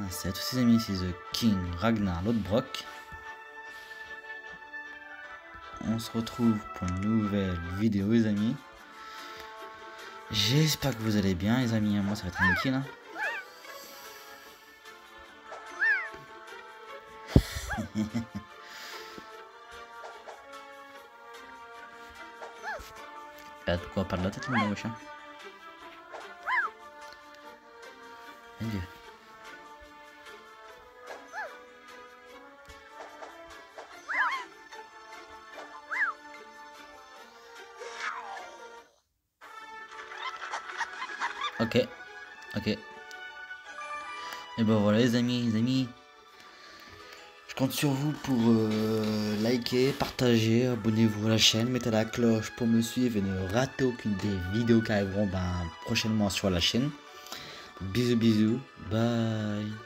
Salut à tous les amis, c'est The King Ragnar Lodbrok. On se retrouve pour une nouvelle vidéo les amis. J'espère que vous allez bien les amis, moi ça va être tranquille hein. T'as de quoi perdre la tête mon machin. Adieu. Ok. Et ben voilà les amis. Je compte sur vous pour liker, partager, abonnez-vous à la chaîne, mettez la cloche pour me suivre et ne ratez aucune des vidéos qui arriveront prochainement sur la chaîne. Bisous, bye.